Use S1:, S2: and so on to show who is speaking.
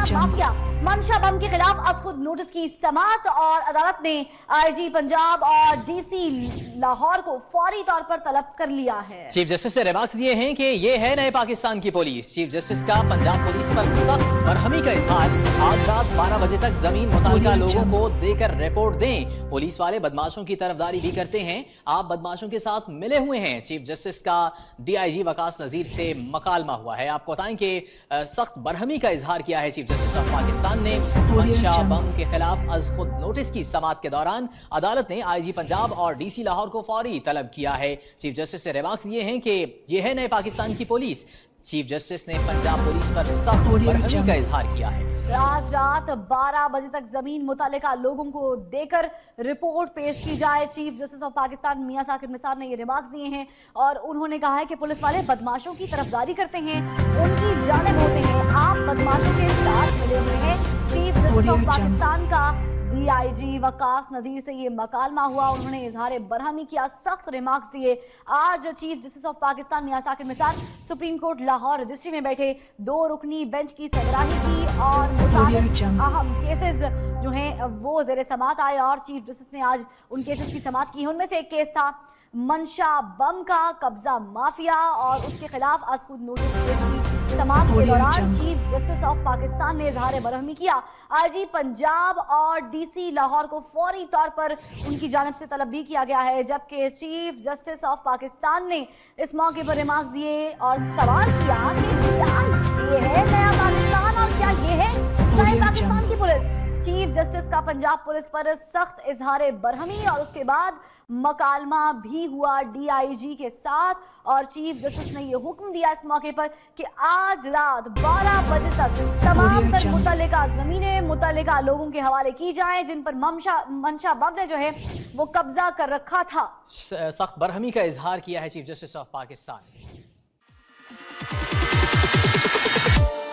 S1: Mafia मंशा बम के खिलाफ आज खुद नोटिस की समाअत और अदालत ने आईजी पंजाब और डीसी लाहौर को फौरी तौर पर तलब कर लिया है।
S2: चीफ जस्टिस ने रिमार्क्स दिए हैं कि ये है नए पाकिस्तान की पुलिस। चीफ जस्टिस का पंजाब पुलिस पर सख्त बरहमी का इजहार। आज रात 12 बजे तक जमीन मुतालिका लोगों को देकर रिपोर्ट दें। पुलिस वाले बदमाशों की तरफदारी भी करते हैं, आप बदमाशों के साथ मिले हुए हैं। चीफ जस्टिस का डीआईजी वकास नजीर से मकालमा हुआ है। आपको बताएं कि सख्त बरहमी का इजहार किया है चीफ जस्टिस ऑफ पाकिस्तान ने मंशा बम के खिलाफ आज खुद नोटिस की समाअत के दौरान अदालत ने आईजी पंजाब और डीसी लाहौर को फौरी तलब किया है। चीफ जस्टिस ने रिमार्क्स ये हैं कि ये है नए पाकिस्तान की पुलिस। चीफ जस्टिस ने पंजाब पुलिस पर सख्त बरहमी का इजहार किया है।
S1: आज रात 12 बजे तक जमीन मुतालिका लोगों को देकर रिपोर्ट पेश की जाए। Chief justice of Pakistan Mian Saqib Nisar ने ये रिमार्क्स दिए हैं और उन्होंने कहा है कि पुलिस वाले बदमाशों की तरफदारी करते हैं, उनकी जानिब होते हैं, आप बदमाशों के साथ मिले हुए हैं। चीफ जस्टिस ऑफ पाकिस्तान का डीआईजी वकास नजीर से ये मकालमा हुआ। उन्होंने इजहार बरहमी किया, सख्त रिमार्क्स दिए। आज chief justice of Pakistan Mian Saqib Nisar supreme court Lahore registry में बैठे 2 रुकनी बेंच की सरबराही की और मुताबिक अहम केसेस जो हैं वो ज़ेरे समाअत आए और चीफ जस्टिस ने आज उन केसेस की समाअत की। उनमें से एक केस था मंशा बम का कब्जा माफिया और उसके खिलाफ आज खुद नोटिस समाअत के दौरान चीफ जस्टिस ऑफ पाकिस्तान ने इजहार बरहमी किया। आईजी पंजाब और डीसी लाहौर को फौरी तौर पर उनकी जानिब से तलब भी किया गया है, जबकि चीफ जस्टिस ऑफ पाकिस्तान ने इस मौके पर रिमार्क्स दिए और सवाल किया कि क्या ये है नया पाकिस्तान और क्या ये है नए पाकिस्तान की पुलिस। चीफ जस्टिस का पंजाब पुलिस पर सख्त इजहार बरहमी और उसके बाद मकालमा भी हुआ डीआईजी के साथ और चीफ जस्टिस ने यह हुक्म दिया इस मौके पर कि आज रात 12 बजे तक तमाम तर मुतल्लिका जमीनें मुतल्लिका लोगों के हवाले की जाएं जिन पर मंशा बम ने जो है वो कब्जा कर रखा था।
S2: सख्त बरहमी का इजहार किया है चीफ जस्टिस ऑफ पाकिस्तान।